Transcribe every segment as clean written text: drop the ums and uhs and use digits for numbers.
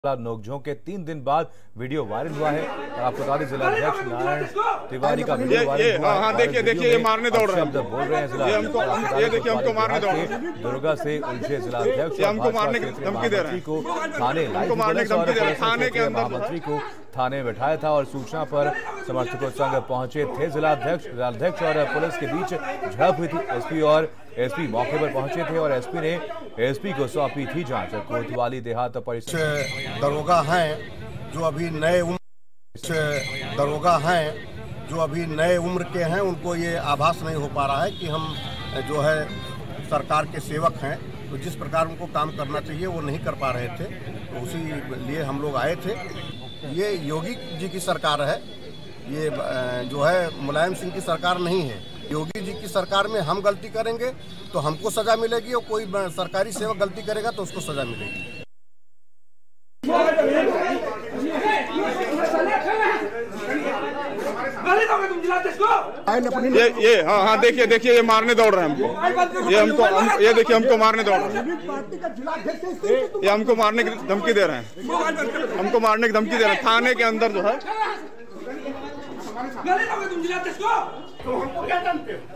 नोकझोंक के 3 दिन बाद वीडियो वायरल हुआ है और आपको बता दें जिला अध्यक्ष नारायण तिवारी का वीडियो वायरल हुआ है। देखिए ये मारने दौड़ रहे हैं, बोल रहे हैं जिला ये देखिए हमको मारने दौड़ रहे हैं। दुर्गा से उलझे जिला अध्यक्ष हमको मारने की धमकी दे रहे हैं, को थाने थाने के अंदर महामंत्री को थाने में बैठाया था और सूचना पर समर्थकों संग पहुंचे थे। जिलाध्यक्ष और पुलिस के बीच झड़प हुई थी। एसपी और एसपी मौके पर पहुंचे थे और एसपी ने एसपी को सौंपी थी जांच। कोतवाली देहात परिसर दरोगा हैं जो अभी नए उम्र के हैं, उनको ये आभास नहीं हो पा रहा है कि हम जो है सरकार के सेवक हैं, तो जिस प्रकार उनको काम करना चाहिए वो नहीं कर पा रहे थे। तो उसी लिए हम लोग आए थे। ये योगी जी की सरकार है, ये जो है मुलायम सिंह की सरकार नहीं है। योगी जी की सरकार में हम गलती करेंगे तो हमको सजा मिलेगी और कोई सरकारी सेवक गलती करेगा तो उसको सजा मिलेगी। हाँ देखिए ये मारने दौड़ रहे हैं हमको, ये देखिए हमको मारने दौड़ रहे हैं, ये हमको मारने की धमकी दे रहे हैं, हमको मारने की धमकी दे रहे हैं। थाने के अंदर जो है तुम जिलाध्यक्ष को तो हमको क्या जानते हो?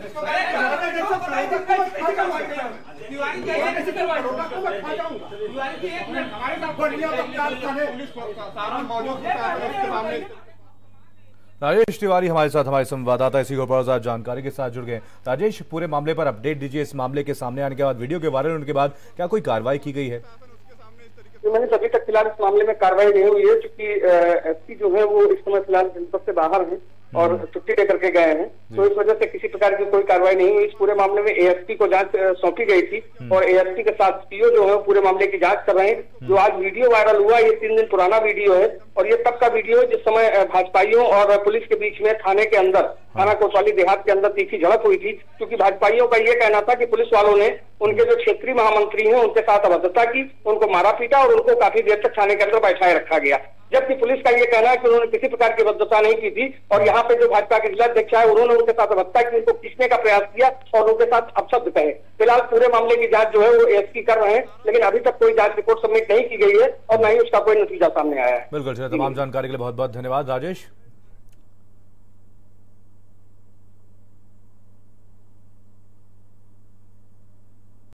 राजेश तिवारी हमारे साथ, हमारे संवाददाता इसी को और जानकारी के साथ जुड़ गए। राजेश, पूरे मामले पर अपडेट दीजिए। इस मामले के सामने आने के बाद, वीडियो के वायरल होने के बाद क्या कोई कार्रवाई की गई है? मैंने अभी तक फिलहाल इस मामले में कार्रवाई नहीं हुई है, क्योंकि एसपी जो है वो इस समय फिलहाल जनपद से बाहर हैं और छुट्टी लेकर के गए हैं, तो इस वजह से किसी प्रकार की कोई कार्रवाई नहीं हुई। इस पूरे मामले में एएसपी को जांच सौंपी गई थी और एएसपी के साथ पीओ जो है पूरे मामले की जांच कर रहे हैं। जो आज वीडियो वायरल हुआ ये 3 दिन पुराना वीडियो है और ये तब का वीडियो है जिस समय भाजपाइयों और पुलिस के बीच में थाने के अंदर, थाना कोतवाली देहात के अंदर तीखी झड़प हुई थी। क्योंकि भाजपाइयों का ये कहना था कि पुलिस वालों ने उनके जो क्षेत्रीय महामंत्री हैं उनके साथ अभद्रता की, उनको मारा पीटा और उनको काफी देर तक थाने के अंदर बैठाए रखा गया। जबकि पुलिस का ये कहना है कि उन्होंने किसी प्रकार की अभद्रता नहीं की थी और यहाँ पे जो भाजपा के जिलाध्यक्ष है उन्होंने उनके साथ अभद्रता की, उनको खींचने का प्रयास किया और उनके साथ अपशब्द कहे। फिलहाल पूरे मामले की जांच जो है वो एसपी कर रहे हैं, लेकिन अभी तक कोई जांच रिपोर्ट सबमिट नहीं की गई है और न ही उसका कोई नतीजा सामने आया है। बिल्कुल, तमाम जानकारी के लिए बहुत बहुत धन्यवाद राजेश।